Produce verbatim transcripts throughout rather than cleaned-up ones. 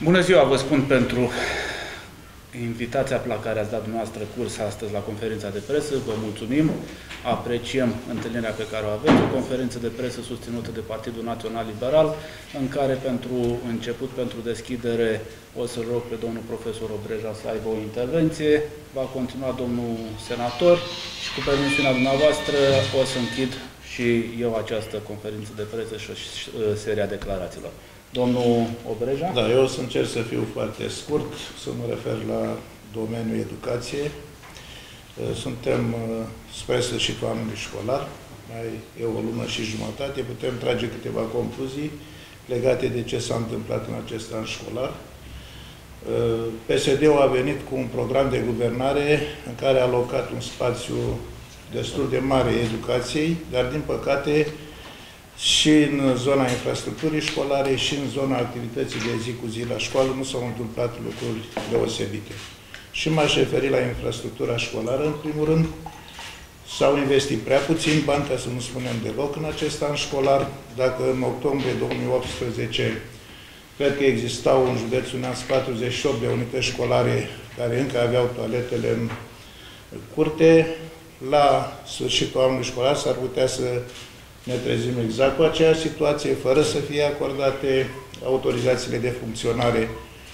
Bună ziua, vă spun pentru invitația la care ați dat dumneavoastră curs astăzi la conferința de presă. Vă mulțumim, apreciem întâlnirea pe care o aveți, o conferință de presă susținută de Partidul Național Liberal, în care pentru început, pentru deschidere, o să rog pe domnul profesor Obreja să aibă o intervenție, va continua domnul senator și cu permisiunea dumneavoastră o să închid și eu această conferință de presă și seria declarațiilor. Domnul Obreja? Da, eu o să încerc să fiu foarte scurt, să mă refer la domeniul educației. Suntem spre sfârșitul anului școlar, mai e o lună și jumătate, putem trage câteva concluzii legate de ce s-a întâmplat în acest an școlar. P S D-ul a venit cu un program de guvernare în care a alocat un spațiu destul de mare educației, dar din păcate și în zona infrastructurii școlare și în zona activității de zi cu zi la școală nu s-au întâmplat lucruri deosebite. Și m-aș referi la infrastructura școlară, în primul rând. S-au investit prea puțin bani, ca să nu spunem deloc, în acest an școlar. Dacă în octombrie două mii optsprezece cred că existau în județul Neamț patruzeci și opt de unități școlare care încă aveau toaletele în curte, la sfârșitul anului școlar s-ar putea să ne trezim exact cu aceeași situație, fără să fie acordate autorizațiile de funcționare.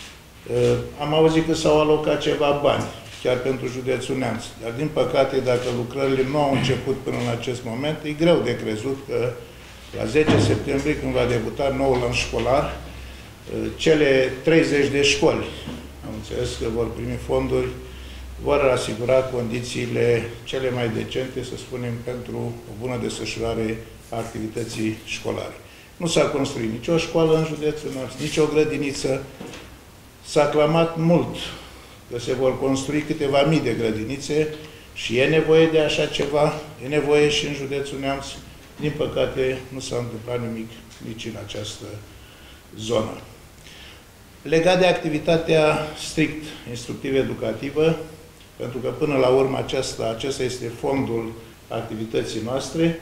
Am auzit că s-au alocat ceva bani, chiar pentru județul Neamț. Dar, din păcate, dacă lucrările nu au început până în acest moment, e greu de crezut că la zece septembrie, când va debuta noul an școlar, cele treizeci de școli, am înțeles că vor primi fonduri, vor asigura condițiile cele mai decente, să spunem, pentru o bună desfășurare a activității școlare. Nu s-a construit nicio școală în județul Neamț, nicio grădiniță. S-a clamat mult că se vor construi câteva mii de grădinițe și e nevoie de așa ceva, e nevoie și în județul Neamț. Din păcate, nu s-a întâmplat nimic nici în această zonă. Legat de activitatea strict instructiv-educativă, pentru că până la urmă aceasta, acesta este fondul activității noastre,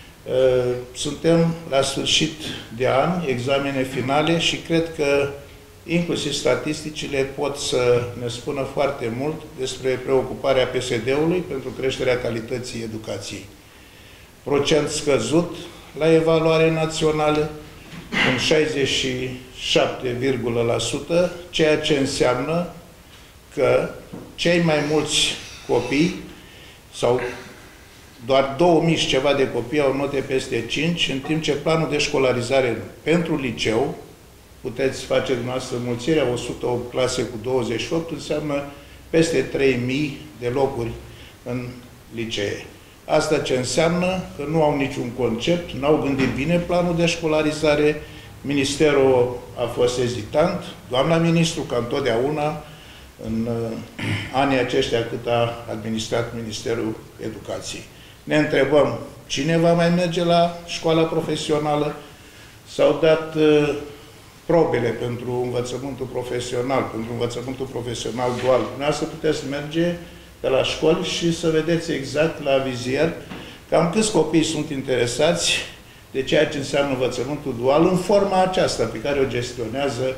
suntem la sfârșit de an, examene finale și cred că inclusiv statisticile pot să ne spună foarte mult despre preocuparea P S D-ului pentru creșterea calității educației. Procent scăzut la evaluare națională, în șaizeci și șapte la sută, ceea ce înseamnă că cei mai mulți copii, sau doar două mii și ceva de copii au note peste cinci, în timp ce planul de școlarizare pentru liceu, puteți face dumneavoastră mulțirea, o sută opt clase cu douăzeci și opt, înseamnă peste trei mii de locuri în licee. Asta ce înseamnă? Că nu au niciun concept, nu au gândit bine planul de școlarizare, Ministerul a fost ezitant, doamna ministru, ca întotdeauna, în anii aceștia cât a administrat Ministerul Educației. Ne întrebăm cine va mai merge la școala profesională. S-au dat uh, probele pentru învățământul profesional, pentru învățământul profesional dual. Dumneavoastră puteți merge pe la școli și să vedeți exact la vizier cam câți copii sunt interesați de ceea ce înseamnă învățământul dual în forma aceasta pe care o gestionează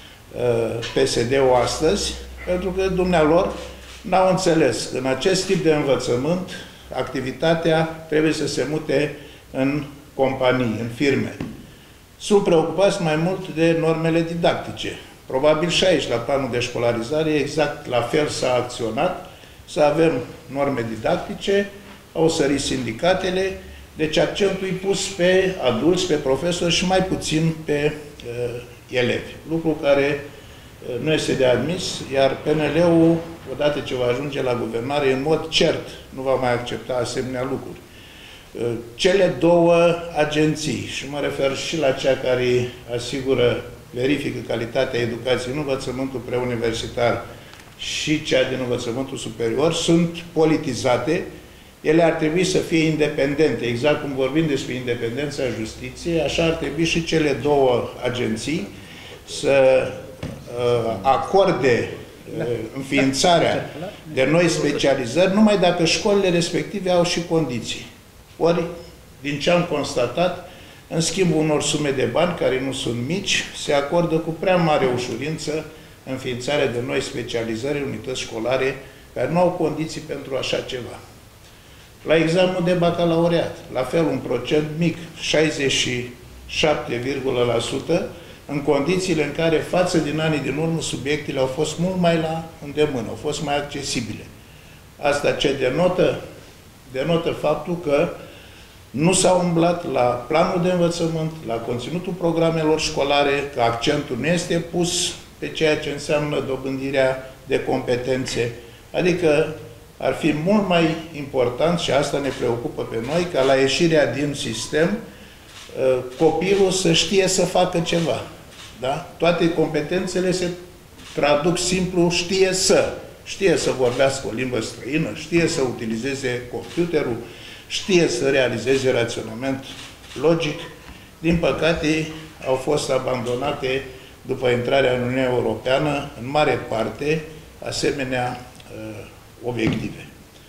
uh, P S D-ul astăzi, pentru că dumnealor n-au înțeles că în acest tip de învățământ activitatea trebuie să se mute în companii, în firme. Sunt preocupați mai mult de normele didactice. Probabil și aici, la planul de școlarizare, exact la fel s-a acționat, să avem norme didactice, au sărit sindicatele, deci accentul e pus pe adulți, pe profesori și mai puțin pe uh, elevi. Lucru care uh, nu este de admis, iar P N L-ul, odată ce va ajunge la guvernare, în mod cert nu va mai accepta asemenea lucruri. Uh, cele două agenții, și mă refer și la cea care asigură, verifică calitatea educației în învățământul preuniversitar și cea din învățământul superior, sunt politizate. Ele ar trebui să fie independente. Exact cum vorbim despre independența justiției, așa ar trebui și cele două agenții să uh, acorde uh, înființarea de noi specializări, numai dacă școlile respective au și condiții. Ori, din ce am constatat, în schimbul unor sume de bani, care nu sunt mici, se acordă cu prea mare ușurință înființarea de noi specializări, unități școlare, care nu au condiții pentru așa ceva. La examenul de bacalaureat, la fel un procent mic, șaizeci și șapte la sută, în condițiile în care, față din anii din urmă, subiectele au fost mult mai la îndemână, au fost mai accesibile. Asta ce denotă? Denotă faptul că nu s-a umblat la planul de învățământ, la conținutul programelor școlare, că accentul nu este pus pe ceea ce înseamnă dobândirea de competențe. Adică ar fi mult mai important, și asta ne preocupă pe noi, ca la ieșirea din sistem, copilul să știe să facă ceva. Da? Toate competențele se traduc simplu, știe să. Știe să vorbească o limbă străină, știe să utilizeze computerul, știe să realizeze raționament logic. Din păcate, au fost abandonate, după intrarea în Uniunea Europeană, în mare parte, asemenea uh, obiective.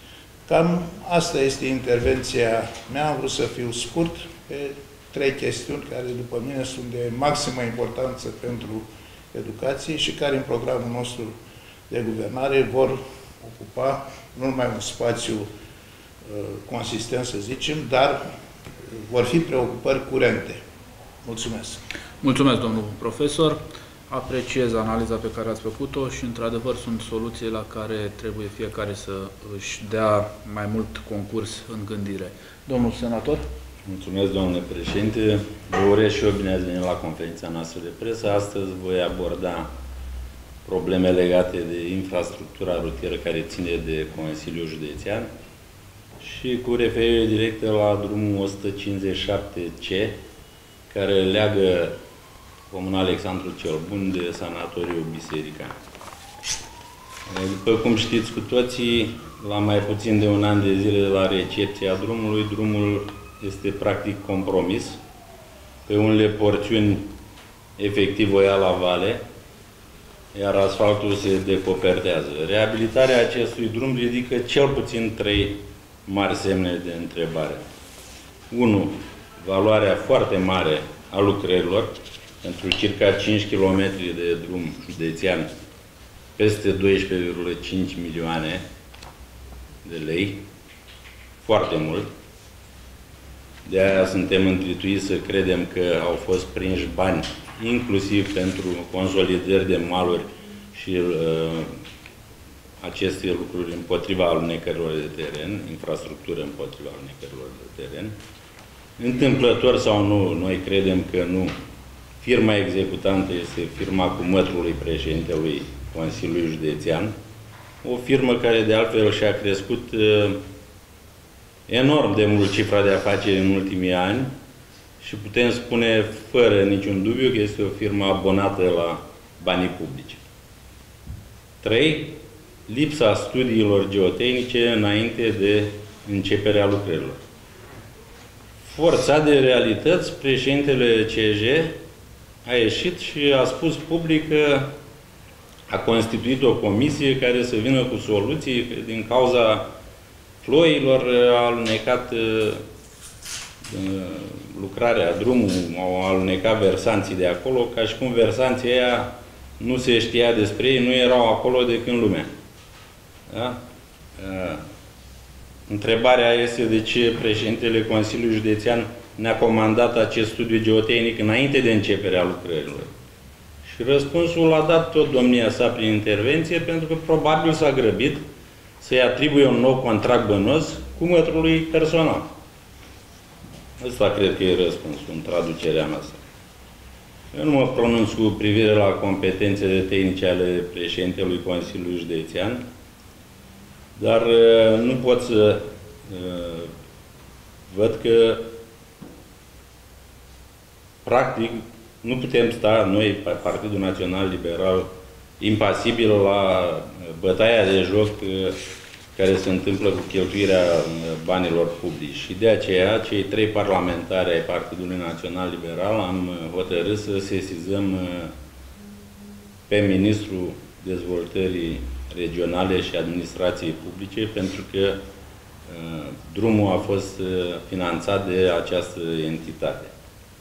Cam asta este intervenția mea. Am vrut să fiu scurt pe trei chestiuni care, după mine, sunt de maximă importanță pentru educație și care, în programul nostru de guvernare, vor ocupa nu numai un spațiu uh, consistent, să zicem, dar vor fi preocupări curente. Mulțumesc! Mulțumesc, domnul profesor. Apreciez analiza pe care ați făcut-o și, într-adevăr, sunt soluții la care trebuie fiecare să își dea mai mult concurs în gândire. Domnul senator? Mulțumesc, domnule președinte. Vă urez și eu bine ați venit la conferința noastră de presă. Astăzi voi aborda probleme legate de infrastructura rutieră care ține de Consiliul Județean și cu referire directă la drumul o sută cincizeci și șapte C, care leagă Comuna Alexandru cel Bun de Sanatoriul Biserica. După cum știți cu toții, la mai puțin de un an de zile de la recepția drumului, drumul este practic compromis. Pe unele porțiuni efectiv o ia la vale, iar asfaltul se decopertează. Reabilitarea acestui drum ridică cel puțin trei mari semne de întrebare. unu. Valoarea foarte mare a lucrărilor, pentru circa cinci kilometri de drum județean, peste doisprezece virgulă cinci milioane de lei, foarte mult. De aia suntem întrituiți să credem că au fost prinși bani, inclusiv pentru consolidări de maluri și uh, aceste lucruri împotriva alunecărilor de teren, infrastructură împotriva alunecărilor de teren. Întâmplător sau nu, noi credem că nu. Firma executantă este firma cu mătrului președintelui Consiliului Județean, o firmă care de altfel și-a crescut uh, enorm de mult cifra de afaceri în ultimii ani și putem spune fără niciun dubiu că este o firmă abonată la banii publici. trei. Lipsa studiilor geotehnice înainte de începerea lucrărilor. Forțat de realități, președintele C J a ieșit și a spus public că a constituit o comisie care să vină cu soluții, că din cauza ploilor a alunecat uh, lucrarea, drumul, au alunecat versanții de acolo, ca și cum versanții aia nu se știa despre ei, nu erau acolo de când lumea. Da? Uh, întrebarea este de ce președintele Consiliului Județean ne-a comandat acest studiu geotehnic înainte de începerea lucrărilor. Și răspunsul l-a dat tot domnia sa prin intervenție, pentru că probabil s-a grăbit să-i atribuie un nou contract bănos cu mătrului personal. Ăsta cred că e răspunsul în traducerea noastră. Eu nu mă pronunț cu privire la competențele tehnice ale președintelui Consiliului Județean, dar uh, nu pot să uh, văd că practic nu putem sta noi, Partidul Național Liberal, impasibil la bătaia de joc uh, care se întâmplă cu cheltuirea banilor publici. Și de aceea, cei trei parlamentari ai Partidului Național Liberal am hotărât să sesizăm pe Ministrul Dezvoltării Regionale și Administrației Publice, pentru că uh, drumul a fost uh, finanțat de această entitate.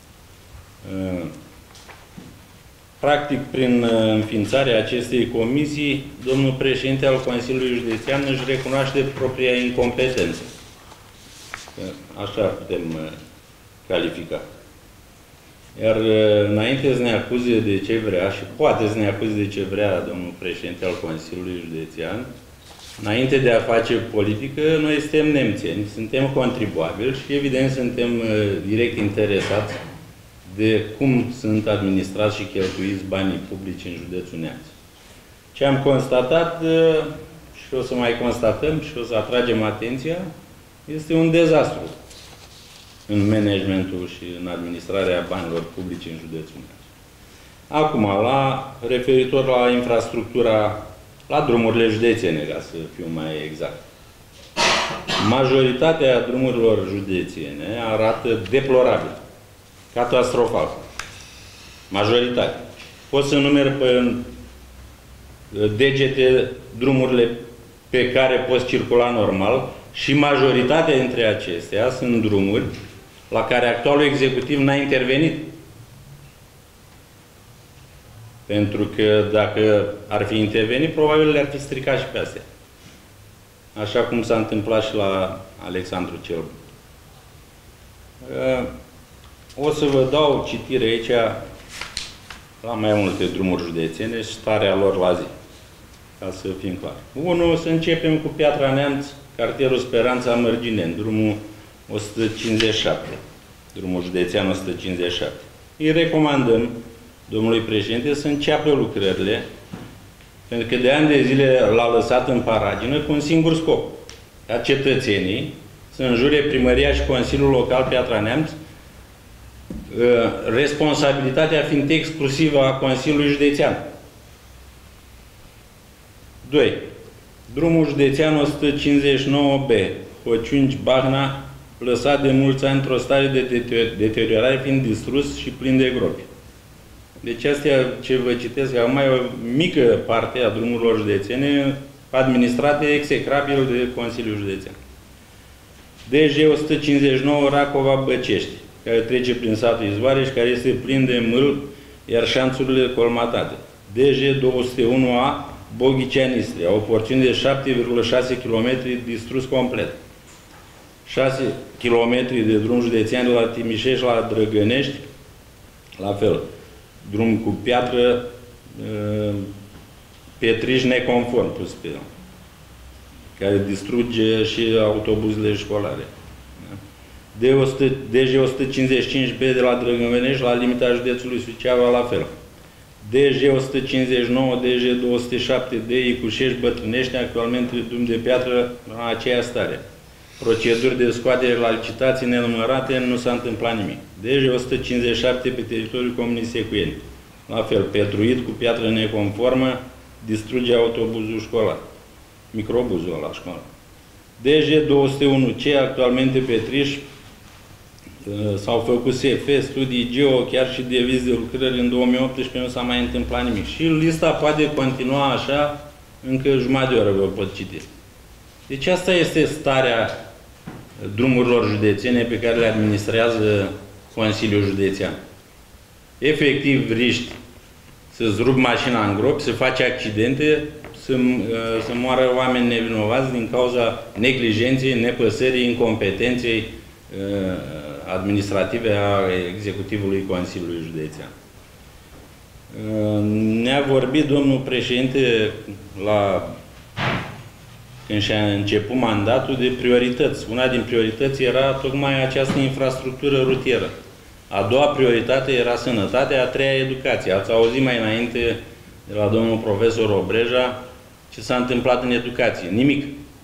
Practic, prin înființarea acestei comisii, domnul președinte al Consiliului Județean își recunoaște propria incompetență. Așa putem califica. Iar înainte să ne acuze de ce vrea, și poate să ne acuze de ce vrea domnul președinte al Consiliului Județean, înainte de a face politică, noi suntem nemțeni, suntem contribuabili și evident suntem direct interesați de cum sunt administrați și cheltuiți banii publici în județul Neamț. Ce am constatat și o să mai constatăm și o să atragem atenția, este un dezastru în managementul și în administrarea banilor publici în județul Neamț. Acum, la, referitor la infrastructura, la drumurile județene, ca să fiu mai exact. Majoritatea drumurilor județene arată deplorabil, catastrofal. Majoritatea. Pot să numer pe degete drumurile pe care poți circula normal și majoritatea dintre acestea sunt drumuri la care actualul executiv n-a intervenit. Pentru că dacă ar fi intervenit, probabil le-ar fi stricat și pe astea. Așa cum s-a întâmplat și la Alexandru cel Bun. O să vă dau citire aici la mai multe drumuri județene și starea lor la zi. Ca să fim clari. Unu, să începem cu Piatra Neamț, cartierul Speranța Mărgineni, drumul o sută cincizeci și șapte. Drumul județean o sută cincizeci și șapte. Îi recomandăm domnului președinte să înceapă lucrările, pentru că de ani de zile l-a lăsat în paragină cu un singur scop. Ca cetățenii să înjure primăria și Consiliul Local Piatra Neamț, responsabilitatea fiind exclusivă a Consiliului Județean. doi. Drumul județean o sută cincizeci și nouă B, Hociunci-Bahna, lăsat de mulți ani într-o stare de deteriorare, fiind distrus și plin de gropi. Deci astea ce vă citesc acum e o mică parte a drumurilor județene administrate execrabil de Consiliul Județean. D G o sută cincizeci și nouă Racova-Băcești, care trece prin satul Izvoare și care este plin de mâl, iar șanțurile colmatate. D G două sute unu A Boghicea-Nistria, o porțiune de șapte virgulă șase kilometri distrus complet. șase kilometri de drum județean de la Timișești la Drăgănești, la fel. Drum cu piatră, pietriș neconform pus pe el, care distruge și autobuzele școlare. D G o sută cincizeci și cinci B de la Drăgănești la limita județului Suceava, la fel. D G o sută cincizeci și nouă, D G două sute șapte D Icușești, Bătrânești, actualmente drum de piatră la aceea stare. Proceduri de scoatere la licitații nenumărate, nu s-a întâmplat nimic. D G o sută cincizeci și șapte pe teritoriul comunei Secuieni. La fel, petruit cu piatră neconformă, distruge autobuzul școlar. Microbuzul la școală. D G două sute unu C, actualmente pe Triș, s-au făcut S F, studii geo, chiar și de viz de lucrări în două mii optsprezece, nu s-a mai întâmplat nimic. Și lista poate continua așa, încă jumătate de oră vă pot citi. Deci asta este starea drumurilor județene pe care le administrează Consiliul Județean. Efectiv, riști să-ți rup mașina în gropi, să faci accidente, să, să moară oameni nevinovați din cauza neglijenței, nepăsării, incompetenței administrative a executivului Consiliului Județean. Ne-a vorbit domnul președinte la când și-a început mandatul de priorități. Una din priorități era tocmai această infrastructură rutieră. A doua prioritate era sănătatea, a treia educație. Ați auzit mai înainte de la domnul profesor Obreja ce s-a întâmplat în educație. Nimic.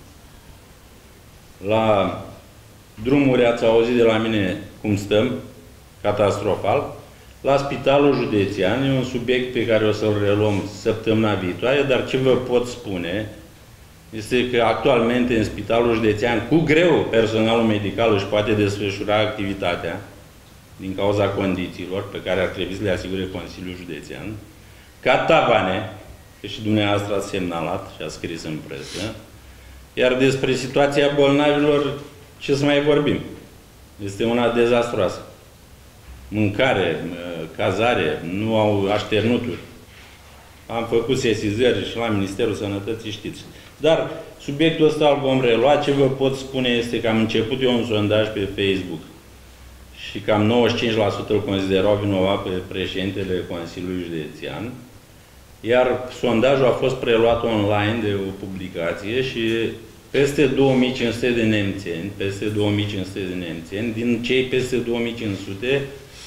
La drumuri ați auzit de la mine cum stăm, catastrofal. La spitalul județean, e un subiect pe care o să-l reluăm săptămâna viitoare, dar ce vă pot spune este că actualmente în spitalul județean, cu greu, personalul medical își poate desfășura activitatea din cauza condițiilor pe care ar trebui să le asigure Consiliul Județean, ca tavane, că și dumneavoastră ați semnalat și a scris în presă, iar despre situația bolnavilor, ce să mai vorbim? Este una dezastroasă. mâncare, cazare, nu au așternuturi. Am făcut sesizări și la Ministerul Sănătății, știți. Dar subiectul ăsta îl vom relua. Ce vă pot spune este că am început eu un sondaj pe Facebook și cam nouăzeci și cinci la sută îl considerau vinovat pe președintele Consiliului Județean, iar sondajul a fost preluat online de o publicație și peste două mii cinci sute de nemțeni, peste două mii cinci sute de nemțeni, din cei peste două mii cinci sute,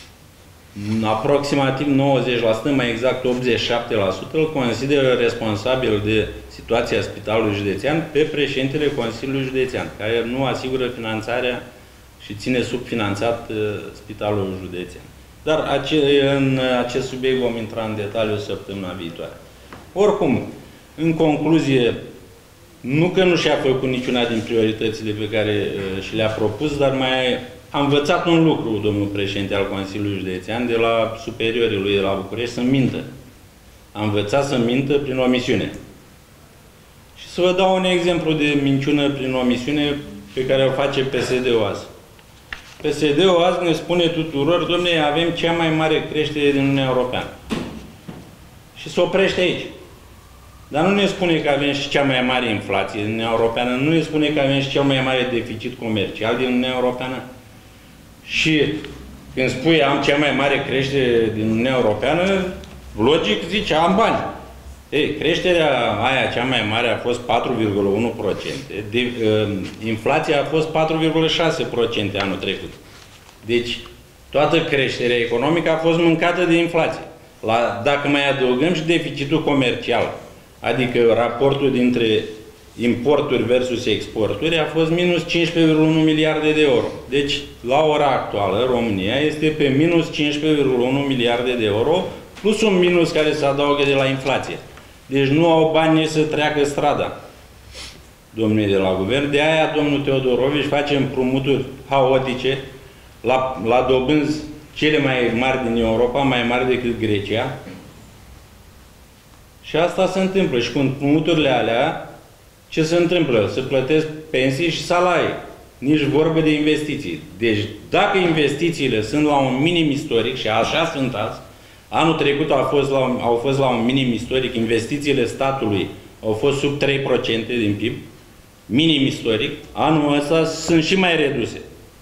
aproximativ nouăzeci la sută, mai exact optzeci și șapte la sută, îl consideră responsabil de situația Spitalului Județean pe președintele Consiliului Județean, care nu asigură finanțarea și ține subfinanțat uh, Spitalul Județean. Dar ace în acest subiect vom intra în detaliu săptămâna viitoare. Oricum, în concluzie, nu că nu și-a făcut niciuna din prioritățile pe care uh, și le-a propus, dar mai a învățat un lucru, domnul președinte al Consiliului Județean, de la superiorii lui de la București, să mintă. A învățat să mintă prin omisiune. Și să vă dau un exemplu de minciună prin omisiune pe care o face P S D-ul azi. P S D-ul azi ne spune tuturor, dom'le, avem cea mai mare creștere din Uniunea Europeană. Și se oprește aici. Dar nu ne spune că avem și cea mai mare inflație din Uniunea Europeană, nu ne spune că avem și cel mai mare deficit comercial din Uniunea Europeană. Și când spui am cea mai mare creștere din Uniunea Europeană, logic zice am bani. Ei, creșterea aia cea mai mare a fost patru virgulă unu la sută, de, uh, inflația a fost patru virgulă șase la sută anul trecut. Deci, toată creșterea economică a fost mâncată de inflație. La, dacă mai adăugăm și deficitul comercial, adică raportul dintre importuri versus exporturi, a fost minus cincisprezece virgulă unu miliarde de euro. Deci, la ora actuală, România este pe minus cincisprezece virgulă unu miliarde de euro, plus un minus care se adaugă de la inflație. Deci nu au bani nici să treacă strada, domnii de la guvern. De aia, domnul Teodorovici face împrumuturi haotice la, la dobânzi cele mai mari din Europa, mai mari decât Grecia. Și asta se întâmplă. Și cu împrumuturile alea, ce se întâmplă? Se plătesc pensii și salarii. Nici vorbă de investiții. Deci, dacă investițiile sunt la un minim istoric, și așa sunt azi, anul trecut au fost, la un, au fost la un minim istoric, investițiile statului au fost sub trei la sută din P I B, minim istoric, anul ăsta sunt și mai reduse.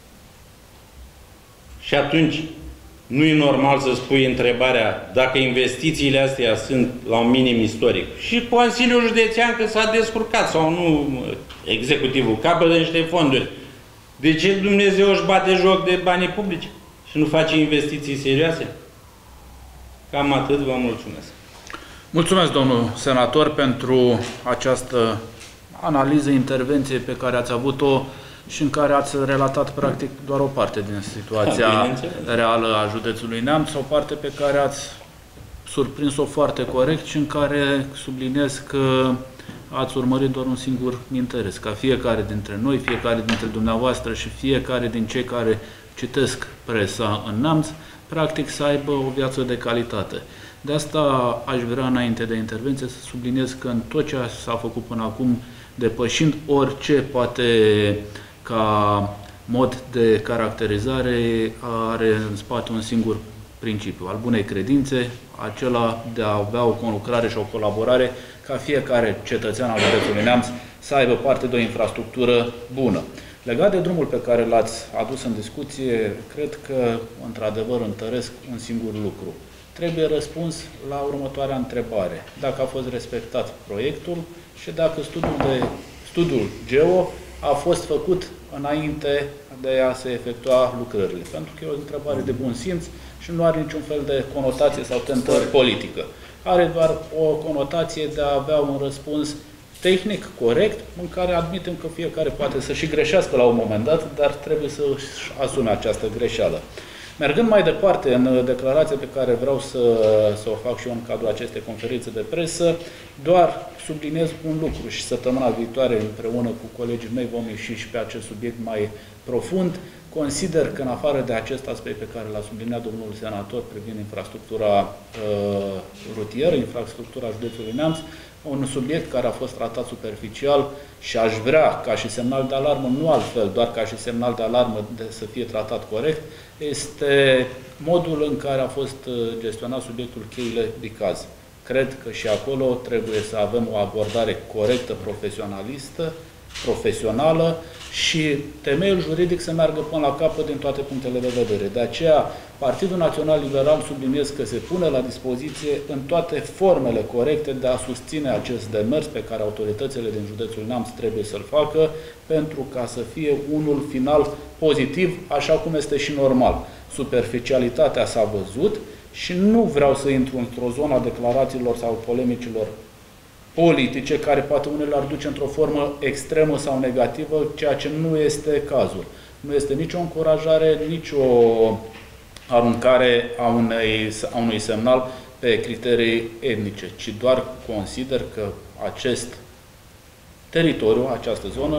Și atunci, nu e normal să spui întrebarea dacă investițiile astea sunt la un minim istoric. Și Consiliul Județean că s-a descurcat sau nu, executivul capătă niște fonduri. De ce Dumnezeu își bate joc de banii publici și nu face investiții serioase? Cam atât, vă mulțumesc. Mulțumesc, domnul senator, pentru această analiză, intervenție pe care ați avut-o și în care ați relatat practic doar o parte din situația da, reală a județului Neamț, o parte pe care ați surprins-o foarte corect și în care subliniez că ați urmărit doar un singur interes, ca fiecare dintre noi, fiecare dintre dumneavoastră și fiecare din cei care citesc presa în Neamț, practic să aibă o viață de calitate. De asta aș vrea, înainte de intervenție, să subliniez că în tot ce s-a făcut până acum, depășind orice poate ca mod de caracterizare, are în spate un singur principiu, al bunei credințe, acela de a avea o conlucrare și o colaborare ca fiecare cetățean al județului Neamț să aibă parte de o infrastructură bună. Legat de drumul pe care l-ați adus în discuție, cred că, într-adevăr, întăresc un singur lucru. Trebuie răspuns la următoarea întrebare. Dacă a fost respectat proiectul și dacă studiul, de, studiul GEO a fost făcut înainte de a se efectua lucrările. Pentru că e o întrebare de bun simț și nu are niciun fel de conotație sau tentă politică. Are doar o conotație de a avea un răspuns tehnic, corect, în care admitem că fiecare poate să și greșească la un moment dat, dar trebuie să își asume această greșeală. Mergând mai departe în declarația pe care vreau să, să o fac și eu în cadrul acestei conferințe de presă, doar subliniez un lucru și săptămâna viitoare împreună cu colegii mei vom ieși și pe acest subiect mai profund. Consider că, în afară de acest aspect pe care l-a subliniat domnul senator privind infrastructura uh, rutieră, infrastructura județului Neamț, un subiect care a fost tratat superficial și aș vrea, ca și semnal de alarmă, nu altfel, doar ca și semnal de alarmă de să fie tratat corect, este modul în care a fost gestionat subiectul cheile Bicaz. Cred că și acolo trebuie să avem o abordare corectă, profesionalistă, profesională și temeiul juridic să meargă până la capăt din toate punctele de vedere. De aceea, Partidul Național Liberal subliniez că se pune la dispoziție în toate formele corecte de a susține acest demers pe care autoritățile din județul Neamț trebuie să-l facă pentru ca să fie unul final pozitiv, așa cum este și normal. Superficialitatea s-a văzut și nu vreau să intru într-o zonă a declarațiilor sau polemicilor politice, care poate unele ar duce într-o formă extremă sau negativă, ceea ce nu este cazul. Nu este nicio încurajare, nicio aruncare a, unei, a unui semnal pe criterii etnice, ci doar consider că acest teritoriu, această zonă,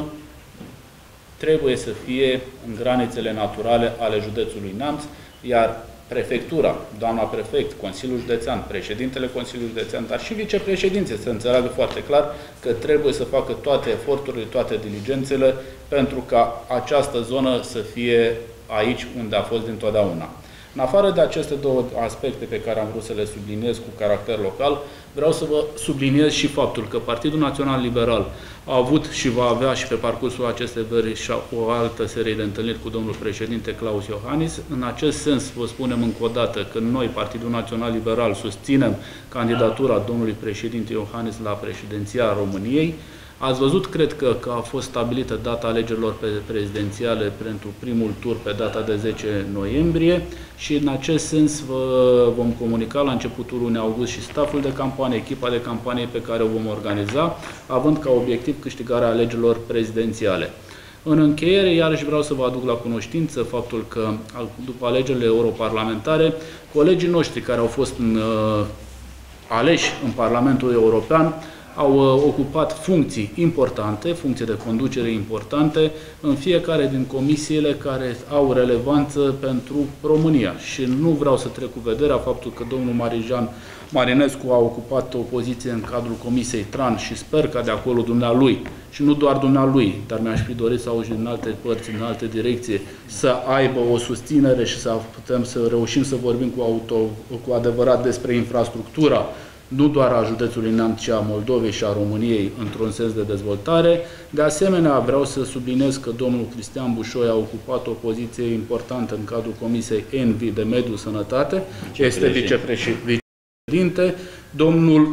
trebuie să fie în granițele naturale ale județului Neamț, iar prefectura, doamna prefect, Consiliul Județean, președintele Consiliului Județean, dar și vicepreședinții, să înțeleagă foarte clar că trebuie să facă toate eforturile, toate diligențele pentru ca această zonă să fie aici unde a fost dintotdeauna. În afară de aceste două aspecte pe care am vrut să le subliniez cu caracter local, vreau să vă subliniez și faptul că Partidul Național Liberal a avut și va avea și pe parcursul acestei veri și o altă serie de întâlniri cu domnul președinte Claus Iohannis. În acest sens, vă spunem încă o dată că noi, Partidul Național Liberal, susținem candidatura domnului președinte Iohannis la președinția României. Ați văzut, cred că, că a fost stabilită data alegerilor prezidențiale pentru primul tur pe data de zece noiembrie și în acest sens vă vom comunica la începutul lunii august și staful de campanie, echipa de campanie pe care o vom organiza, având ca obiectiv câștigarea alegerilor prezidențiale. În încheiere, iarăși vreau să vă aduc la cunoștință faptul că după alegerile europarlamentare, colegii noștri care au fost în, uh, aleși în Parlamentul European au ocupat funcții importante, funcții de conducere importante în fiecare din comisiile care au relevanță pentru România. Și nu vreau să trec cu vederea faptul că domnul Marijan Marinescu a ocupat o poziție în cadrul Comisiei Tran și sper că de acolo dumnealui, și nu doar dumnealui, dar mi-aș fi dorit să auzi din alte părți, din alte direcții, să aibă o susținere și să putem să reușim să vorbim cu, auto, cu adevărat despre infrastructura nu doar a județului Neamț, ci a Moldovei și a României într-un sens de dezvoltare. De asemenea, vreau să subliniez că domnul Cristian Bușoi a ocupat o poziție importantă în cadrul Comisiei Envi de Mediu Sănătate, este vicepreședinte. Domnul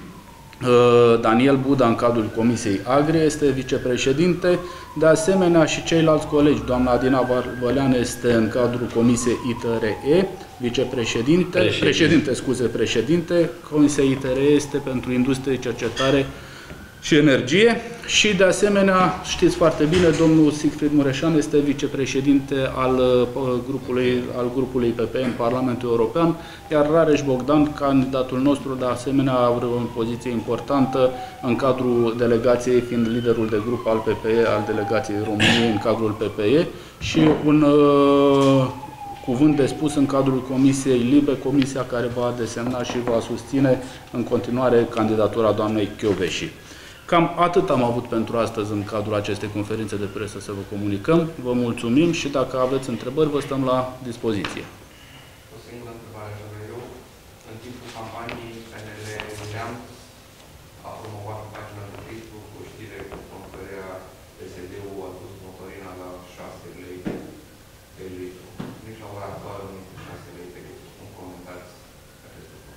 Daniel Buda în cadrul Comisiei Agri este vicepreședinte. De asemenea, și ceilalți colegi, doamna Adina Vălean este în cadrul Comisiei I T R E, vicepreședinte, președinte. președinte, scuze, președinte. Comisia I T R E este pentru Industrie, Cercetare și Energie. Și, de asemenea, știți foarte bine, domnul Siegfried Mureșan este vicepreședinte al grupului, al grupului P P E în Parlamentul European, iar Rareș Bogdan, candidatul nostru, de asemenea, are o poziție importantă în cadrul delegației, fiind liderul de grup al P P E, al delegației României în cadrul P P E și un uh, cuvânt de spus în cadrul Comisiei Libe, comisia care va desemna și va susține în continuare candidatura doamnei Chioveși. Cam atât am avut pentru astăzi în cadrul acestei conferințe de presă să vă comunicăm. Vă mulțumim și dacă aveți întrebări, vă stăm la dispoziție. O singură întrebare aș avea eu. În timpul campaniei P N L Neamț a promovat pe pagina de Facebook o știre conform căreia P S D-ul a dus motorina la șase lei pe litru. Nici la ora actuală nu este șase lei pe litru. Cum comentați acest lucru?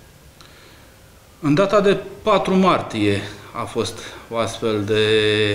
În data de patru martie a fost o astfel de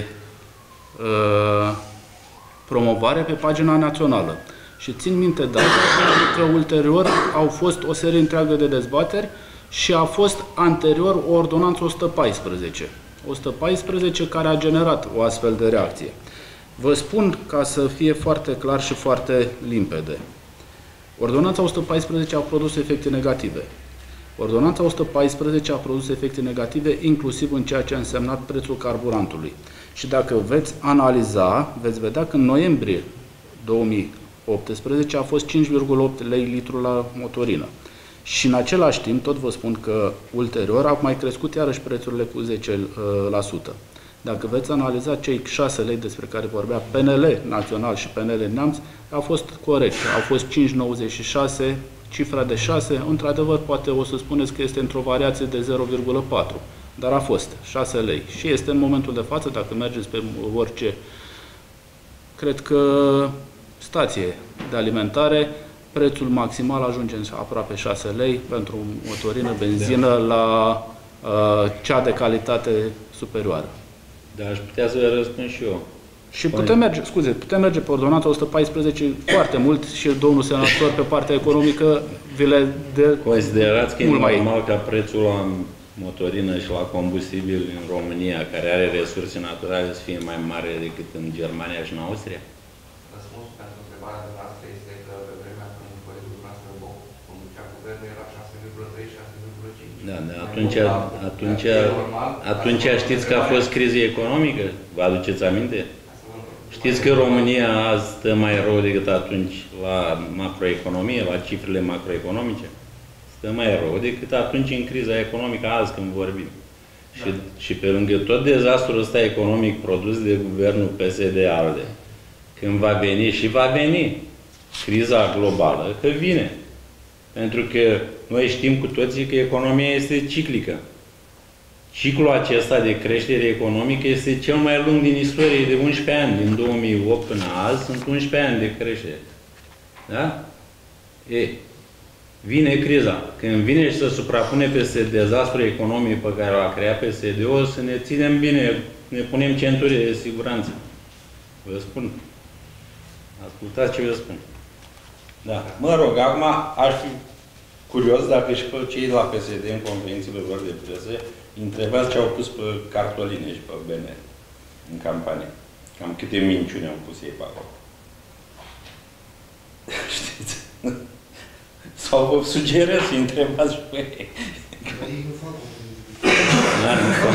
uh, promovare pe pagina națională. Și țin minte data că ulterior au fost o serie întreagă de dezbateri și a fost anterior o ordonanță o sută paisprezece. o sută paisprezece care a generat o astfel de reacție. Vă spun ca să fie foarte clar și foarte limpede. Ordonanța o sută paisprezece a produs efecte negative. Ordonanța o sută paisprezece a produs efecte negative inclusiv în ceea ce a însemnat prețul carburantului. Și dacă veți analiza, veți vedea că în noiembrie două mii optsprezece a fost cinci virgulă opt lei litru la motorină. Și în același timp, tot vă spun că ulterior au mai crescut iarăși prețurile cu zece la sută. Dacă veți analiza cei șase lei despre care vorbea P N L Național și P N L Neamț, au fost corecte. Au fost cinci virgulă nouăzeci și șase, cifra de șase, într-adevăr, poate o să spuneți că este într-o variație de zero virgulă patru, dar a fost șase lei. Și este în momentul de față, dacă mergeți pe orice, cred că stație de alimentare, prețul maximal ajunge în aproape șase lei pentru motorină, benzină, la uh, cea de calitate superioară. Da, aș putea să răspund și eu. Și putem merge, scuze, putem merge pe ordonanța o sută paisprezece foarte mult și domnul senator pe partea economică vi le de Considerați că e mult normal mai... ca prețul la motorină și la combustibil în România, care are resurse naturale, să fie mai mare decât în Germania și în Austria? Răspunsul pentru întrebarea dumneavoastră este că pe vremea când colegul dumneavoastră conducea guvernul era șase virgulă trei șase virgulă cinci. Da, da, atunci, atunci, atunci știți că a fost criză economică? Vă aduceți aminte? Știți că România azi stă mai rău decât atunci la macroeconomie, la cifrele macroeconomice? Stă mai rău decât atunci în criza economică, azi când vorbim. Da. Și, și pe lângă tot dezastrul ăsta economic produs de guvernul P S D-ALDE, când va veni, și va veni, criza globală, că vine. Pentru că noi știm cu toții că economia este ciclică. Ciclul acesta de creștere economică este cel mai lung din istorie, de unsprezece ani. Din două mii opt până azi sunt unsprezece ani de creștere. Da? E, vine criza. Când vine și se suprapune peste dezastru economic pe care l-a creat P S D-ul, să ne ținem bine, ne punem centurile de siguranță. Vă spun. Ascultați ce vă spun. Da. Mă rog, acum aș fi curios dacă și pe cei de la P S D în conferințele lor de presă întrebați ce au pus pe cartoline și pe banner în campanie. Cam câte minciuni au pus ei pe acolo. Știți? Sau vă sugerez să întrebați și pe ei. Ei nu fac o Da, nu fac.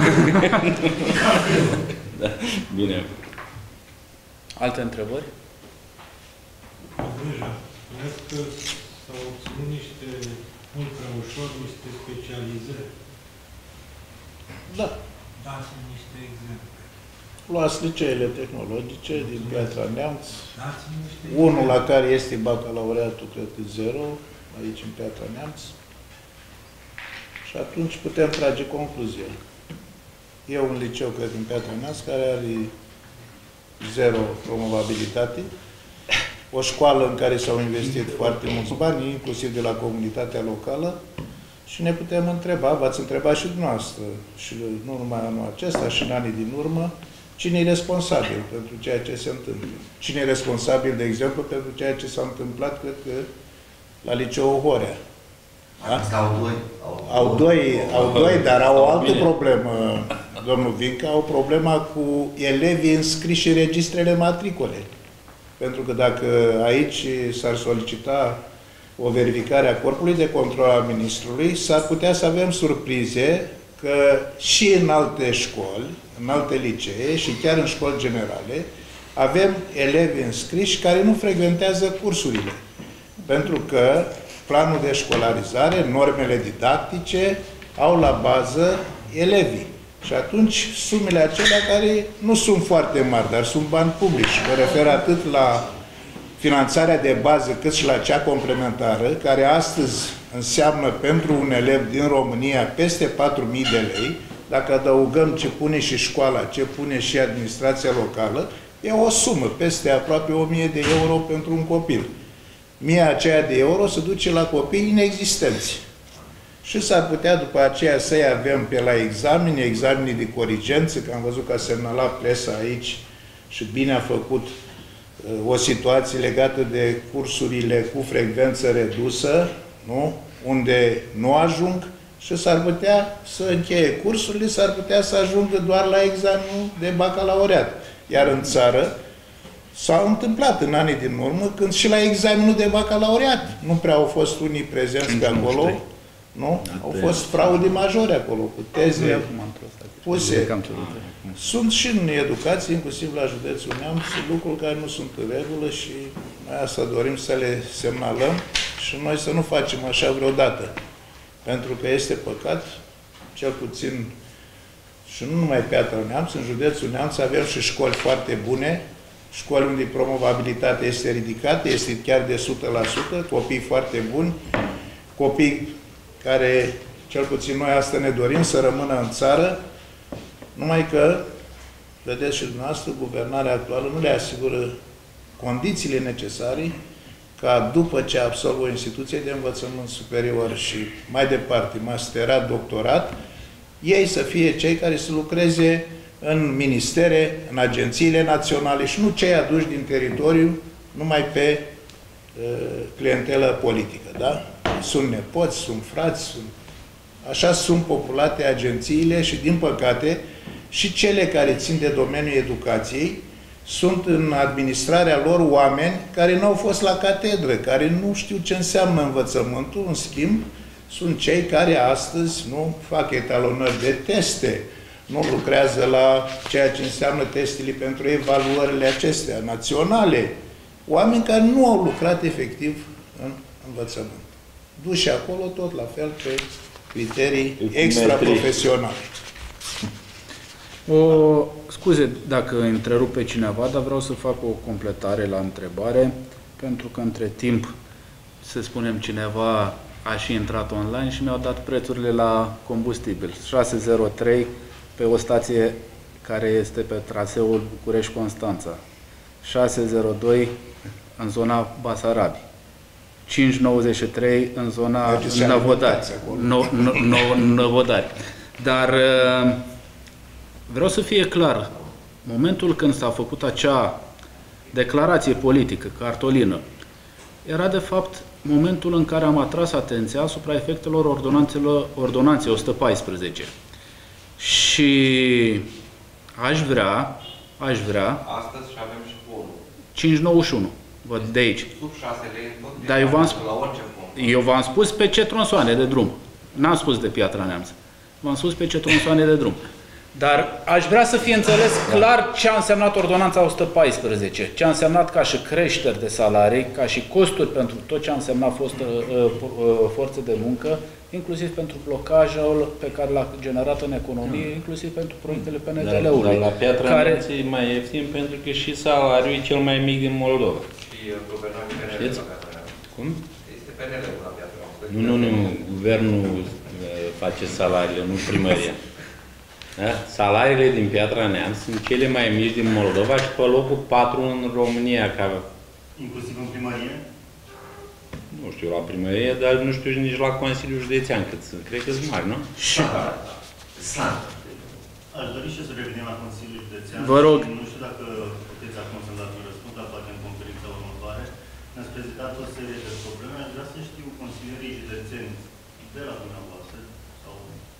Da, bine. Alte întrebări? Deja, spuneați că s-au obținut niște, mult prea ușor, niște specializări. Da. Dați niște exemple. Luați liceele tehnologice din Piatra Neamț. Dați niște Unul la care este bacalaureatul, cred că zero, aici în Piatra Neamț. Și atunci putem trage concluzia. E un liceu, cred, în Piatra Neamț, care are zero promovabilitate. O școală în care s-au investit foarte mulți bani, inclusiv de la comunitatea locală. Și ne putem întreba, v-ați întrebat și dumneavoastră, și nu numai anul acesta, și în anii din urmă, cine e responsabil pentru ceea ce se întâmplă. Cine e responsabil, de exemplu, pentru ceea ce s-a întâmplat, cred că, la Liceul Horea. Da? Au doi. Au doi, au doi, dar au o altă problemă, domnul Vinca, au problema cu elevii înscriși în registrele matricole. Pentru că dacă aici s-ar solicita o verificare a corpului de control al ministrului, s-ar putea să avem surprize că și în alte școli, în alte licee și chiar în școli generale, avem elevi înscriși care nu frecventează cursurile. Pentru că planul de școlarizare, normele didactice, au la bază elevii. Și atunci sumele acelea care nu sunt foarte mari, dar sunt bani publici. Mă refer atât la finanțarea de bază, cât și la cea complementară, care astăzi înseamnă pentru un elev din România peste patru mii de lei, dacă adăugăm ce pune și școala, ce pune și administrația locală, e o sumă, peste aproape o mie de euro pentru un copil. Mia aceea de euro se duce la copii inexistenți. Și s-ar putea după aceea să-i avem pe la examene, examene de corigență, că am văzut că a semnalat presa aici și bine a făcut o situație legată de cursurile cu frecvență redusă, nu? Unde nu ajung și s-ar putea să încheie cursurile, s-ar putea să ajungă doar la examenul de bacalaureat. Iar în țară s-a întâmplat în anii din urmă, când și la examenul de bacalaureat nu prea au fost unii prezenți pe acolo, Nu? Au fost fraude majore acolo, cu teze puse. Sunt și în educație, inclusiv la județul Neamț, lucruri care nu sunt în regulă și noi asta dorim să le semnalăm și noi să nu facem așa vreodată. Pentru că este păcat, cel puțin, și nu numai Piatra Neamț, în județul Neamț avem și școli foarte bune, școli unde promovabilitatea este ridicată, este chiar de o sută la sută, copii foarte buni, copii care, cel puțin noi asta ne dorim, să rămână în țară, numai că, vedeți și dumneavoastră, guvernarea actuală nu le asigură condițiile necesare ca după ce absolvă o instituție de învățământ superior și mai departe, masterat, doctorat, ei să fie cei care să lucreze în ministere, în agențiile naționale și nu cei aduși din teritoriu numai pe uh, clientelă politică, da? Sunt nepoți, sunt frați, sunt... așa sunt populate agențiile și, din păcate, și cele care țin de domeniul educației sunt în administrarea lor oameni care nu au fost la catedră, care nu știu ce înseamnă învățământul, în schimb, sunt cei care astăzi nu fac etalonări de teste, nu lucrează la ceea ce înseamnă testele pentru evaluările acestea naționale. Oameni care nu au lucrat efectiv în învățământ. Duși acolo tot la fel pe criterii extraprofesionale. O, scuze dacă întrerup pe cineva, dar vreau să fac o completare la întrebare, pentru că între timp, să spunem, cineva a și intrat online și mi-au dat prețurile la combustibil. șase zero trei pe o stație care este pe traseul București-Constanța. șase zero doi în zona Basarabi. cinci nouăzeci și trei în zona Năvodari. Năvodari. Dar vreau să fie clar, momentul când s-a făcut acea declarație politică, cartolină, era de fapt momentul în care am atras atenția asupra efectelor ordonanței o sută paisprezece. Și aș vrea, aș vrea... Astăzi și avem și bonul. cinci nouăzeci și unu, văd de aici. Sub șase lei, tot Dar eu v-am spus, la orice bon. eu v-am spus pe ce tronsoane de drum. N-am spus de Piatra Neamț. V-am spus pe ce tronsoane de drum. Dar aș vrea să fie înțeles clar ce a însemnat ordonanța o sută paisprezece, ce a însemnat ca și creșteri de salarii, ca și costuri pentru tot ce a însemnat fost, uh, uh, forțe de muncă, inclusiv pentru blocajul pe care l-a generat în economie, inclusiv pentru proiectele P N L ului. Dar la Piatra care... Neamț e mai ieftin pentru că și salariul e cel mai mic din Moldova. Și guvernul P N L la Piatra Neamț. Cum? Este P N L-ul la Piatra Neamț. Nu, nu, nu. Guvernul face salariile, nu primăria. Da? Salariile din Piatra Neamț sunt cele mai mici din Moldova și pe locul patru în România. Ca... Inclusiv în primărie? Nu știu la primărie, dar nu știu nici la Consiliul Județean cât sunt. Cred că sunt mari, nu? Și Slant. Aș dori și să revenim la Consiliul Județean. Vă rog. Nu știu dacă puteți acum să-mi dați un răspuns, dar poate în conferința următoare. Ne-ați prezentat o serie de probleme. Aș vrea să știu consilierii județeni de la dumneavoastră sau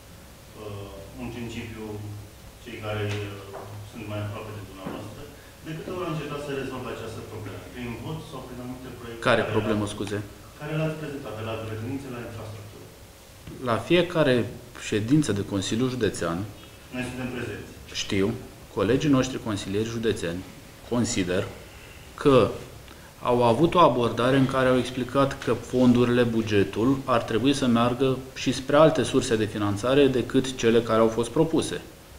uh, în principiu cei care uh, sunt mai aproape de dumneavoastră. De câte ori au încercat să rezolve această problemă? Prin vot sau prin anumite proiecte? Care problemă, scuze? Care le-ați prezentat, de la grădinițe la infrastructură? La fiecare ședință de Consiliu Județean, noi suntem prezenți. Știu, colegii noștri consilieri județeni consider că au avut o abordare în care au explicat că fondurile, bugetul, ar trebui să meargă și spre alte surse de finanțare decât cele care au fost propuse.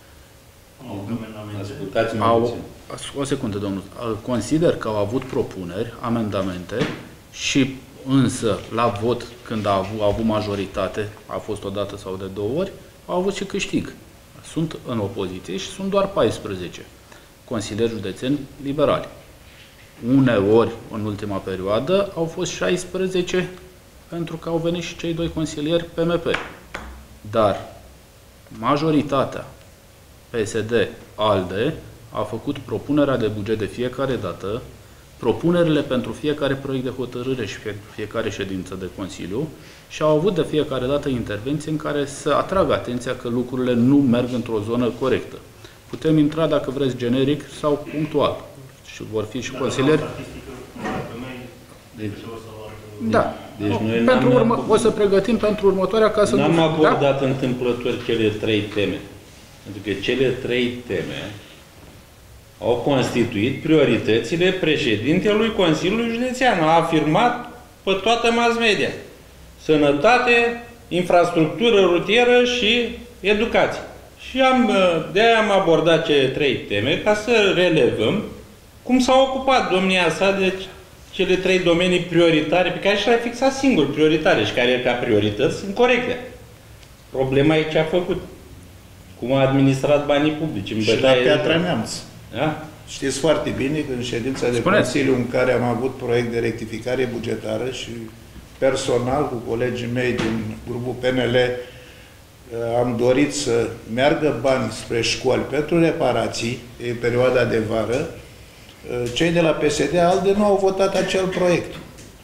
Ascultați-mă au, o secundă, domnul. Consider că au avut propuneri, amendamente și însă la vot, când a avut, a avut majoritate, a fost o dată sau de două ori, au avut și câștig. Sunt în opoziție și sunt doar paisprezece consilieri județeni liberali. Uneori, în ultima perioadă, au fost șaisprezece pentru că au venit și cei doi consilieri P M P. Dar majoritatea P S D-ALDE a făcut propunerea de buget de fiecare dată, propunerile pentru fiecare proiect de hotărâre și fiecare ședință de Consiliu și au avut de fiecare dată intervenții în care să atragă atenția că lucrurile nu merg într-o zonă corectă. Putem intra, dacă vreți, generic sau punctual. Și vor fi și dar consilieri. Deci, Da. Deci noi pentru urmă, o să pregătim pentru următoarea ca să... N-am abordat da? întâmplător cele trei teme. Pentru că cele trei teme au constituit prioritățile președintelui Consiliului Județean. A afirmat pe toată mass media. Sănătate, infrastructură rutieră și educație. Și am, de-aia am abordat cele trei teme ca să relevăm cum s-a ocupat domnia sa de cele trei domenii prioritare pe care și le-a fixat singur, prioritare, și care ca priorități sunt corecte. Problema e ce a făcut. Cum a administrat banii publici. În și la Piatra Neamț. Da? Știți foarte bine că în ședința de Spuneți. Consiliu în care am avut proiect de rectificare bugetară și personal cu colegii mei din grupul P N L am dorit să meargă bani spre școli pentru reparații în perioada de vară, cei de la P S D-ALDE nu au votat acel proiect.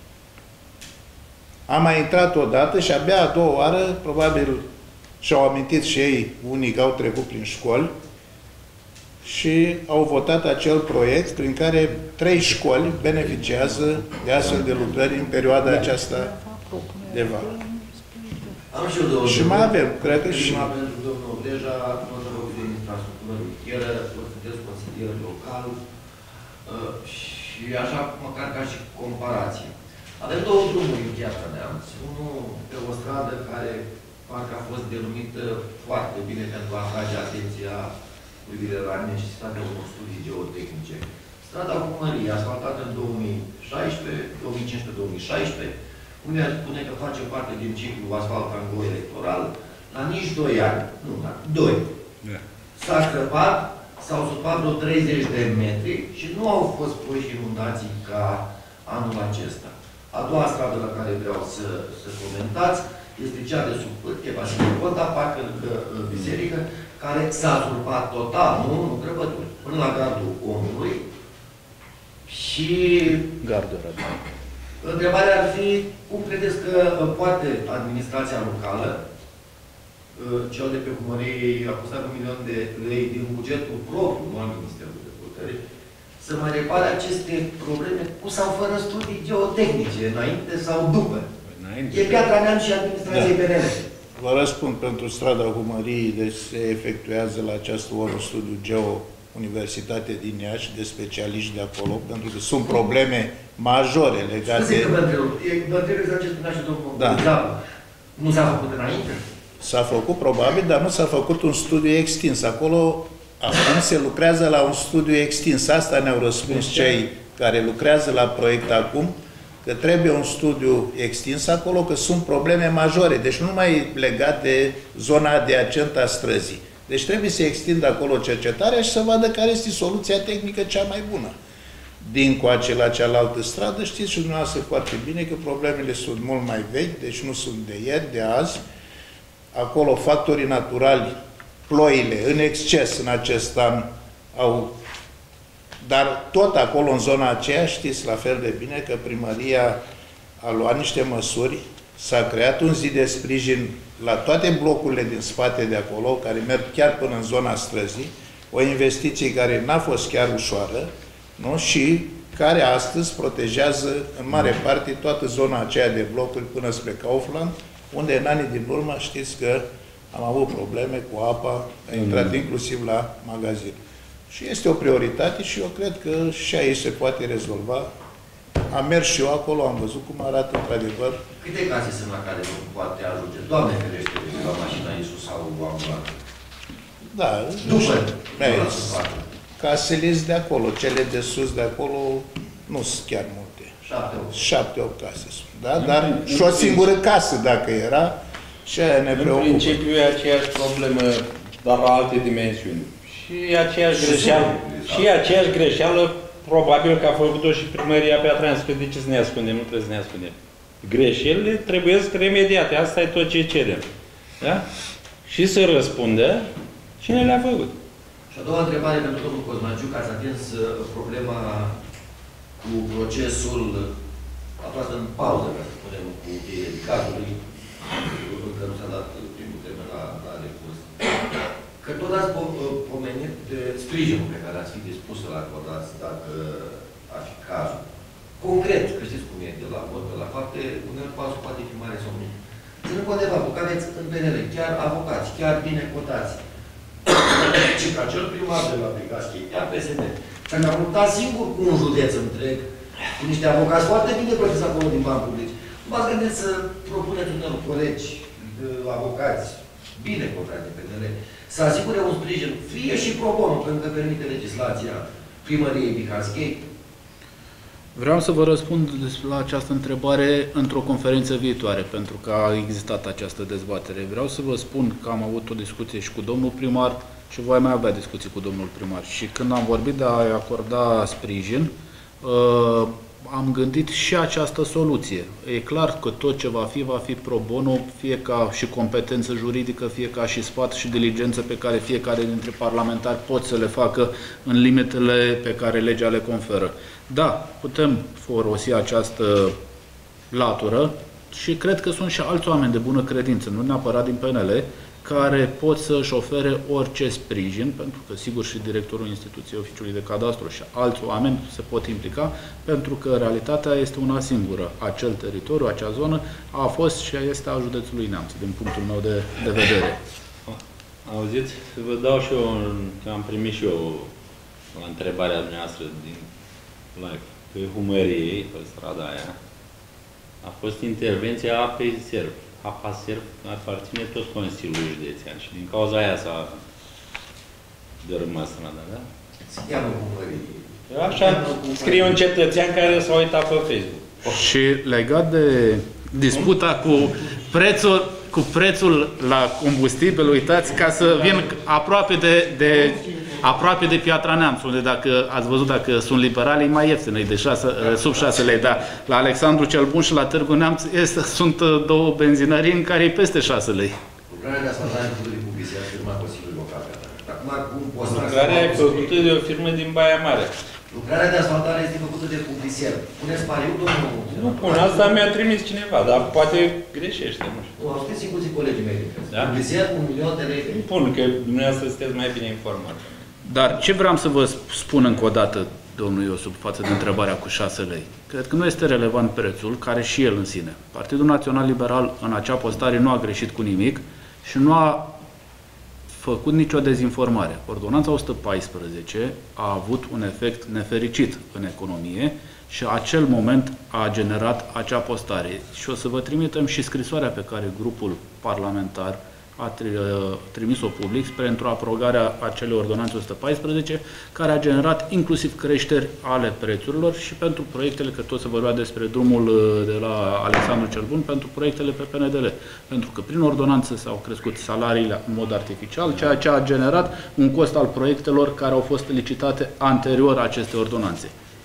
Am mai intrat odată și abia a doua oară, probabil și-au amintit și ei, unii că au trecut prin școli, și au votat acel proiect prin care trei școli beneficiază de astfel de lucrări în perioada aceasta de vară. Am și eu două. Și mai avem, cred că și... Prima pentru domnul Deja, nu să vorbim de infrastructură rutieră, sunteți consilier local uh, și așa, măcar ca și comparație. Avem două drumuri în Piatra Neamț. Unul pe o stradă care parcă a fost denumită foarte bine pentru a atrage atenția cu privire la necesitatea unor studii geotehnice. Strada cu Mărie, asfaltată în două mii șaisprezece, două mii cincisprezece două mii șaisprezece, unde ar spune că face parte din ciclul asfalt-angol electoral, la nici doi ani, nu, la doi. Yeah. S-a crăpat, s-au supat vreo treizeci de metri și nu au fost puși inundații ca anul acesta. A doua stradă la care vreau să, să comentați este cea de sub Pârche, Vasile-Cota, parcă lângă biserică, care s-a surpat total, nu, nu crăpături, până la gardul omului. Și Gardul întrebarea ar fi, cum credeți că poate administrația locală, cel de pe Cumării a costat un milion de lei din bugetul propriu, nu al Ministerului Dezvoltării, să mai repare aceste probleme cu sau fără studii geotehnice, înainte sau după? Înainte. E Piatra Neamț și administrației da. P N L. Vă răspund, pentru strada Humării, deci se efectuează la această oră un studiu geo Universitate din Iași, de specialiști de acolo, pentru că sunt probleme majore legate... Scuze că vă întreb, vă întreb exact ce spunea și domnul da. Nu s-a făcut înainte? S-a făcut probabil, dar nu s-a făcut un studiu extins. Acolo, acum se lucrează la un studiu extins. Asta ne-au răspuns cei care lucrează la proiect acum, că trebuie un studiu extins acolo, că sunt probleme majore, deci nu numai legate de zona adiacentă a străzii. Deci trebuie să extindă acolo cercetarea și să vadă care este soluția tehnică cea mai bună. Din coace la cealaltă stradă, știți și dumneavoastră foarte bine că problemele sunt mult mai vechi, deci nu sunt de ieri, de azi. Acolo factorii naturali, ploile în exces în acest an au... Dar tot acolo, în zona aceea, știți la fel de bine că primăria a luat niște măsuri, s-a creat un zid de sprijin la toate blocurile din spate de acolo, care merg chiar până în zona străzii, o investiție care n-a fost chiar ușoară, nu? Și care astăzi protejează în mare parte toată zona aceea de blocuri până spre Kaufland, unde în anii din urmă știți că am avut probleme cu apa, a intrat mm. inclusiv la magazin. Și este o prioritate și eu cred că și aici se poate rezolva. Am mers și eu acolo, am văzut cum arată într-adevăr. Câte case sunt la care nu poate ajunge? Doamne ferește, la mașina Iisus sau ambulanță? Da, după. Casele de acolo, cele de sus de acolo, nu sunt chiar multe. Șapte, opt. Șapte, opt case sunt, da? Dar și o singură casă, dacă era, și aia ne preocupă. În principiu e aceeași problemă, dar la alte dimensiuni. Și aceeași greșeală, și aceeași greșeală, probabil că a făcut-o și primăria Piatra Neamț, că de ce să ne ascundem? Nu trebuie să ne ascundem. Greșelile trebuie să remediate, asta e tot ce cerem. Da? Și să răspundă cine le-a făcut. Și a doua întrebare pentru domnul Cosmagiu, că ați atins problema cu procesul aflat în pauză, ca să spunem, cu cazului, încă nu s-a dat primul termen la, la recurs. Că tot ați pomenit de sprijinul pe care ați fi dispus să-l acordați dacă ar fi cazul. concret, că știți cum e, de la vot, de la fapte, uneori pasul poate fi mare sau mic. Ținând cont de faptul că aveți în P N L chiar avocați, chiar bine cotați, și ca cel primar de la Brigaschi, chiar P S D, care ne-a luptat singur cu un județ întreg, cu niște avocați foarte bine plătiți acolo din bani publici. Nu v-ați gândit să propuneți unor colegi, avocați, bine cotați de P N L, să asigure un sprijin, fie și pro bono, pentru că permite legislația primăriei Brigaschi? Vreau să vă răspund la această întrebare într-o conferință viitoare, pentru că a existat această dezbatere. Vreau să vă spun că am avut o discuție și cu domnul primar și voi mai avea discuții cu domnul primar. Și când am vorbit de a-i acorda sprijin, am gândit și această soluție. E clar că tot ce va fi, va fi pro bono, fie ca și competență juridică, fie ca și sfat și diligență pe care fiecare dintre parlamentari pot să le facă în limitele pe care legea le conferă. Da, putem folosi această latură și cred că sunt și alți oameni de bună credință, nu neapărat din P N L, care pot să-și ofere orice sprijin, pentru că sigur și directorul instituției Oficiului de Cadastru și alți oameni se pot implica, pentru că realitatea este una singură. Acel teritoriu, acea zonă a fost și este a județului Neamț, din punctul meu de, de vedere. Auziți? Vă dau și eu, că am primit și eu la întrebarea dumneavoastră din live, pe Humăriei, pe strada aia, a fost intervenția apei Serv. Apa Serv aparține tot Consiliului Județean și din cauza aia s-a dărâmat strada, da? Se cheamă Humăriei. Așa scrie un cetățean care s-a uitat pe Facebook. Și legat de disputa cu prețul, cu prețul la combustibil, uitați, ca să vin aproape de, de, aproape de Piatra Neamț, unde dacă ați văzut, dacă sunt liberali, e mai ieftină, de șase, sub șase lei, dar la Alexandru cel Bun și la Târgu Neamț este, sunt două benzinării în care e peste șase lei. Lucrarea de asfaltare făcută de publicitate a firmat Consiliul Local. Acum, cum poți să... Lucrarea e făcută de o firmă din Baia Mare. Lucrarea de asfaltare este făcută de publicier. Puneți pariu, domnul? Nu pun, asta mi-a trimis cineva, dar poate greșește, nu știu. Nu, au scris inclusiv colegii mei. Da? Publicier, un milion de lei. Nu pun, că dumneavoastră sunteți mai bine informat. Dar ce vreau să vă spun încă o dată, domnul Iosub, față de întrebarea cu șase lei? Cred că nu este relevant prețul, care și el în sine. Partidul Național Liberal în acea postare nu a greșit cu nimic și nu a făcut nicio dezinformare. Ordonanța o sută paisprezece a avut un efect nefericit în economie și acel moment a generat acea postare. Și o să vă trimitem și scrisoarea pe care grupul parlamentar a trimis-o public pentru aprobarea acelei ordonanțe o sută paisprezece, care a generat inclusiv creșteri ale prețurilor și pentru proiectele, că tot se vorbea despre drumul de la Alexandru cel Bun, pentru proiectele pe P N D L. Pentru că prin ordonanță s-au crescut salariile în mod artificial, ceea ce a generat un cost al proiectelor care au fost licitate anterior acestei ordonanțe.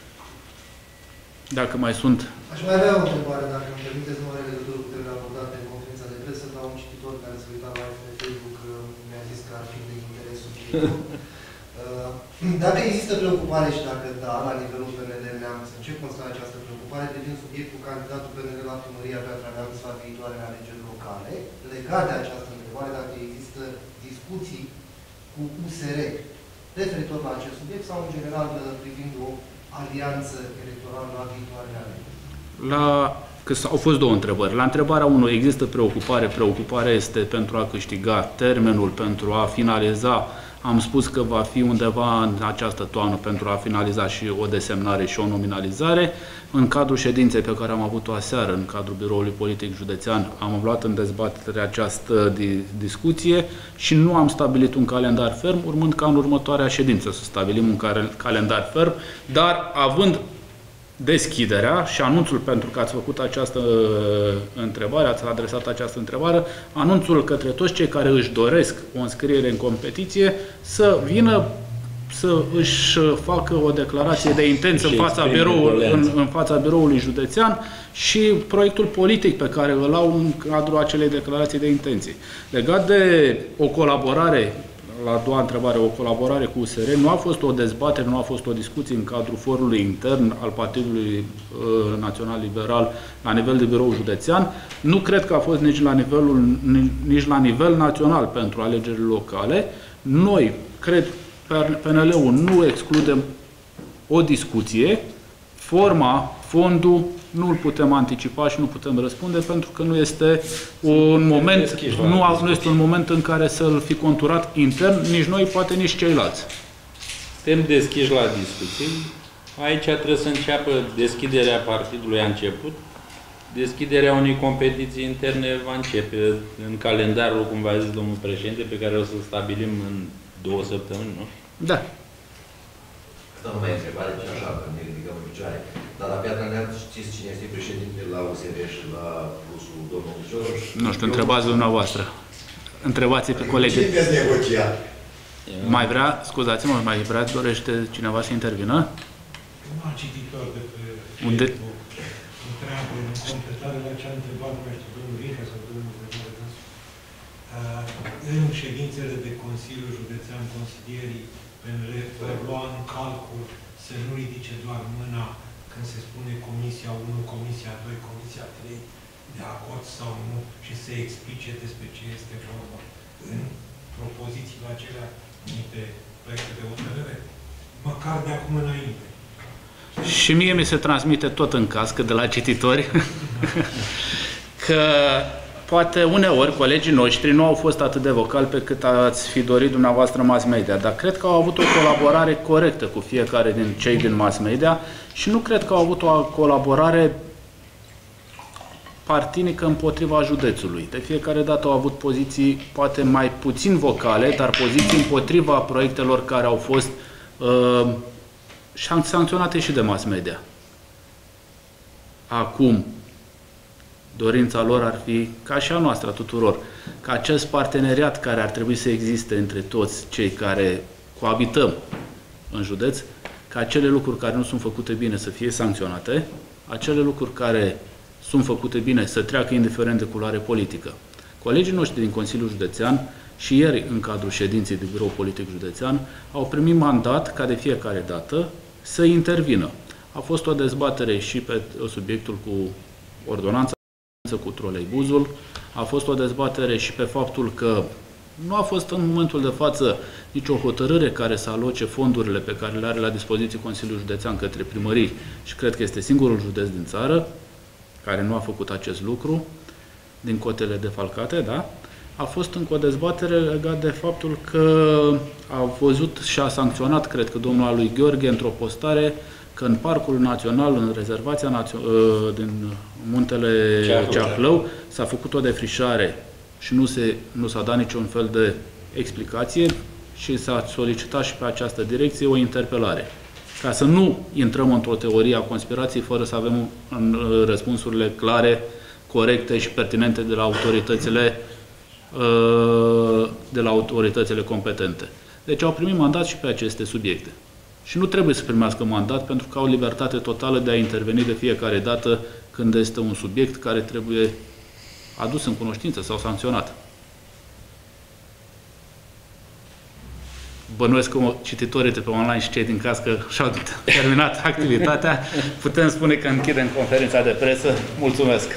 Dacă mai sunt... Aș mai avea o întrebare, dacă îmi permiteți, numai în legătură cu temele abordate în conferința de presă, dar un cititor care se uita live pe Facebook mi-a zis că ar fi de interes subiectul. Dacă există preocupare și dacă da, la nivelul P N L Neamț, în ce constă această preocupare, devin subiectul candidatul P N L la primăria Piatra Neamț la viitoarele alegeri locale, legat de această întrebare, dacă există discuții cu U S R referitor la acest subiect sau, în general, privind o alianță electorală la viitoarele alegeri. La, că au fost două întrebări. La întrebarea unu, există preocupare. Preocuparea este pentru a câștiga termenul, pentru a finaliza. Am spus că va fi undeva în această toamnă pentru a finaliza și o desemnare și o nominalizare. În cadrul ședinței pe care am avut-o aseară, în cadrul Biroului Politic Județean, am luat în dezbatere această discuție și nu am stabilit un calendar ferm, urmând ca în următoarea ședință să stabilim un calendar ferm, dar având deschiderea și anunțul, pentru că ați făcut această întrebare, ați adresat această întrebare, anunțul către toți cei care își doresc o înscriere în competiție să vină să își facă o declarație de intenție în fața, biroului, în, în fața biroului județean și proiectul politic pe care îl au în cadrul acelei declarații de intenții. Legat de o colaborare, la a doua întrebare, o colaborare cu U S R, nu a fost o dezbatere, nu a fost o discuție în cadrul forului intern al Partidului uh, Național Liberal la nivel de birou județean. Nu cred că a fost nici la, nivelul, nici la nivel național pentru alegerile locale. Noi, cred, P N L-ul nu excludem o discuție. Forma fondul nu îl putem anticipa și nu putem răspunde pentru că nu este un moment, nu, nu este un moment în care să-l fi conturat intern, nici noi, poate nici ceilalți. Suntem deschiși la discuții. Aici trebuie să înceapă deschiderea partidului, a început. Deschiderea unei competiții interne va începe în calendarul, cum v-a zis domnul președinte, pe care o să-l stabilim în două săptămâni, nu? Da. Asta nu mai e întrebare, ci așa, că ne ridicăm în picioare. Dar la Piatra Neamț știți cine este președinte la U S R și la plusul domnul Cioroș? Nu știu, întrebați dumneavoastră. Întrebați pe colegii. Cine veți negocia? Mai vrea, scuzați-mă, mai vrea, dorește cineva să intervină? Un alt cititor de pe Unde? Facebook întreabă, în completare la ce a întrebat, nu știu, domnul Vinca sau domnul Vinca, în ședințele de Consiliu Județean, consilierii P N L vor lua în calcul să nu ridice doar mâna când se spune Comisia unu, Comisia doi, Comisia trei, de acord sau nu, și să explice despre ce este vorba în propozițiile acelea de proiecte de hotărâre, măcar de acum înainte. Și mie mi se transmite tot în cască de la cititori că poate uneori colegii noștri nu au fost atât de vocali pe cât ați fi dorit dumneavoastră mass media, dar cred că au avut o colaborare corectă cu fiecare din cei din mass media și nu cred că au avut o colaborare partinică împotriva județului. De fiecare dată au avut poziții poate mai puțin vocale, dar poziții împotriva proiectelor care au fost uh, sancționate și de mass media. Acum, dorința lor ar fi, ca și a noastră, a tuturor, ca acest parteneriat care ar trebui să existe între toți cei care coabităm în județ, ca acele lucruri care nu sunt făcute bine să fie sancționate, acele lucruri care sunt făcute bine să treacă indiferent de culoare politică. Colegii noștri din Consiliul Județean și ieri, în cadrul ședinței de Birou Politic Județean, au primit mandat ca de fiecare dată să intervină. A fost o dezbatere și pe subiectul cu ordonanța, cu troleibuzul, a fost o dezbatere și pe faptul că nu a fost în momentul de față nicio hotărâre care să aloce fondurile pe care le are la dispoziție Consiliul Județean către primării și cred că este singurul județ din țară care nu a făcut acest lucru, din cotele defalcate, da? A fost încă o dezbatere legat de faptul că a văzut și a sancționat, cred că domnul lui Gheorghe, într-o postare, că în Parcul Național, în rezervația din Muntele Ceahlău, s-a făcut o defrișare și nu, se, nu s-a dat niciun fel de explicație și s-a solicitat și pe această direcție o interpelare. Ca să nu intrăm într-o teorie a conspirației fără să avem în răspunsurile clare, corecte și pertinente de la autoritățile, de la autoritățile competente. Deci au primit mandat și pe aceste subiecte. Și nu trebuie să primească mandat pentru că au libertate totală de a interveni de fiecare dată când este un subiect care trebuie adus în cunoștință sau sancționat. Bănuiesc că cititorii de pe online și cei din cască și-au terminat activitatea. Putem spune că închidem conferința de presă. Mulțumesc!